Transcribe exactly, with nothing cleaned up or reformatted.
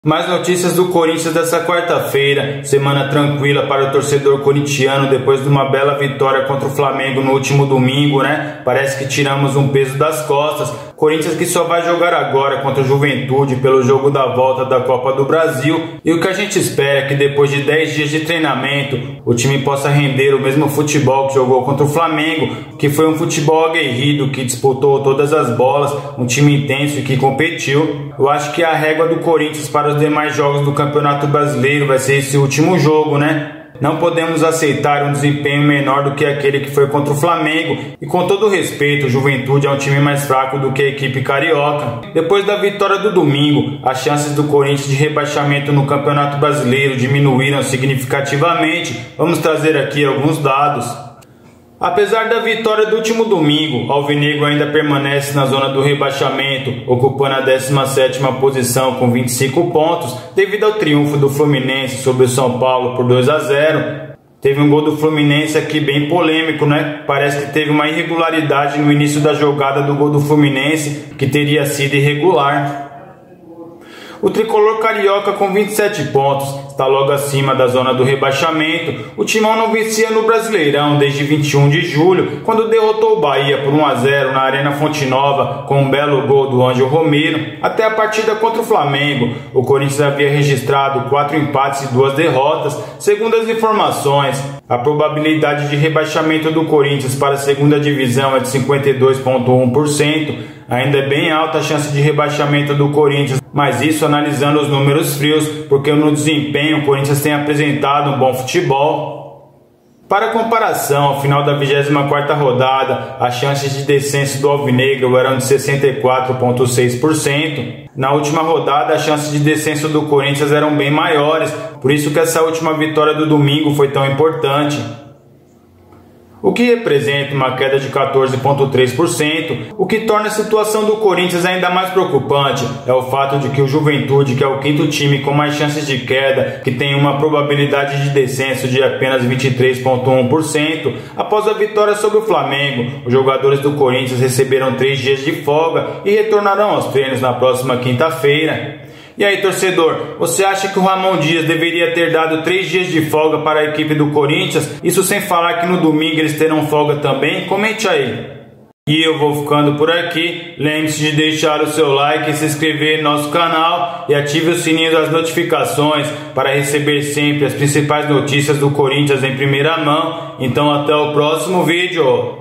Mais notícias do Corinthians dessa quarta-feira, semana tranquila para o torcedor corintiano depois de uma bela vitória contra o Flamengo no último domingo, né? Parece que tiramos um peso das costas. Corinthians que só vai jogar agora contra o Juventude pelo jogo da volta da Copa do Brasil. E o que a gente espera é que depois de dez dias de treinamento, o time possa render o mesmo futebol que jogou contra o Flamengo, que foi um futebol aguerrido, que disputou todas as bolas, um time intenso e que competiu. Eu acho que a régua do Corinthians para os demais jogos do Campeonato Brasileiro vai ser esse último jogo, né? Não podemos aceitar um desempenho menor do que aquele que foi contra o Flamengo. E com todo respeito, o Juventude é um time mais fraco do que a equipe carioca. Depois da vitória do domingo, as chances do Corinthians de rebaixamento no Campeonato Brasileiro diminuíram significativamente. Vamos trazer aqui alguns dados. Apesar da vitória do último domingo, o Alvinegro ainda permanece na zona do rebaixamento, ocupando a décima sétima posição com vinte e cinco pontos, devido ao triunfo do Fluminense sobre o São Paulo por dois a zero. Teve um gol do Fluminense aqui bem polêmico, né? Parece que teve uma irregularidade no início da jogada do gol do Fluminense, que teria sido irregular. O tricolor carioca com vinte e sete pontos está logo acima da zona do rebaixamento. O Timão não vencia no Brasileirão desde vinte e um de julho, quando derrotou o Bahia por um a zero na Arena Fonte Nova com um belo gol do Ângelo Romero. Até a partida contra o Flamengo, o Corinthians havia registrado quatro empates e duas derrotas. Segundo as informações, a probabilidade de rebaixamento do Corinthians para a segunda divisão é de cinquenta e dois vírgula um por cento. Ainda é bem alta a chance de rebaixamento do Corinthians, mas isso analisando os números frios, porque no desempenho o Corinthians tem apresentado um bom futebol. Para comparação, ao final da vigésima quarta rodada, as chances de descenso do Alvinegro eram de sessenta e quatro vírgula seis por cento. Na última rodada, as chances de descenso do Corinthians eram bem maiores, por isso que essa última vitória do domingo foi tão importante. O que representa uma queda de quatorze vírgula três por cento. O que torna a situação do Corinthians ainda mais preocupante é o fato de que o Juventude, que é o quinto time com mais chances de queda, que tem uma probabilidade de descenso de apenas vinte e três vírgula um por cento, após a vitória sobre o Flamengo, os jogadores do Corinthians receberam três dias de folga e retornarão aos treinos na próxima quinta-feira. E aí, torcedor, você acha que o Ramon Dias deveria ter dado três dias de folga para a equipe do Corinthians? Isso sem falar que no domingo eles terão folga também? Comente aí. E eu vou ficando por aqui. Lembre-se de deixar o seu like, se inscrever no nosso canal e ative o sininho das notificações para receber sempre as principais notícias do Corinthians em primeira mão. Então até o próximo vídeo.